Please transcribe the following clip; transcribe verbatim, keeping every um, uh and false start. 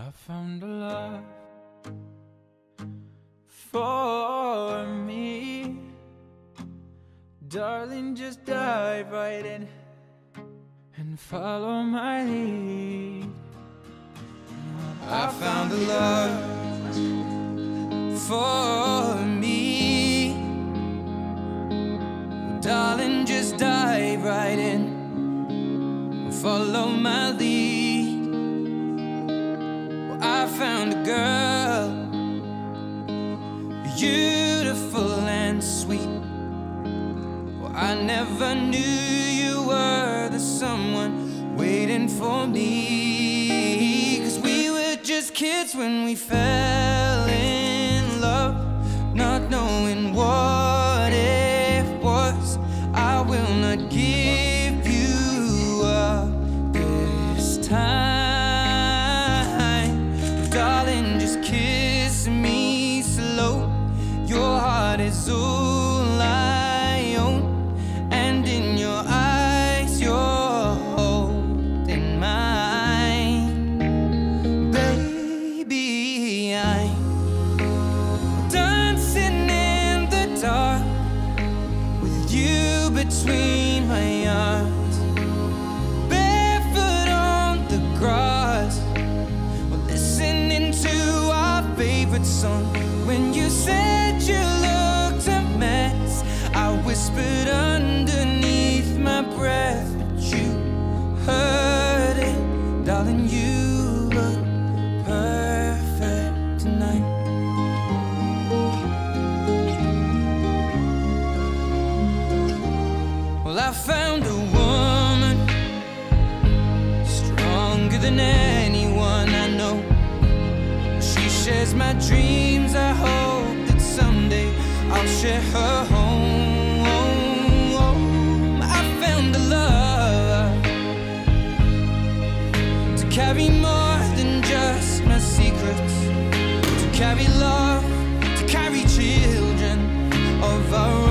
I found a love for me. Darling, just dive right in and follow my lead. I found a love for me. Darling, just dive right in and follow my lead. Well, I found a girl, beautiful and sweet. Well, I never knew you were the someone waiting for me. 'Cause we were just kids when we fell in love, not knowing what it was. I will not give you up this time. Darling, just kiss me slow. Your heart is all I own, and in your eyes you're holding mine. Baby, I'm dancing in the dark with you between my arms, barefoot on the grass, or listening to our favorite song. When you said you looked a mess, I whispered underneath my breath, but you heard it. Darling, you look perfect tonight. Well, I found a woman stronger than anyone I know. She shares my dreams. I hope that someday I'll share her home. I found a love to carry more than just my secrets, to carry love, to carry children of our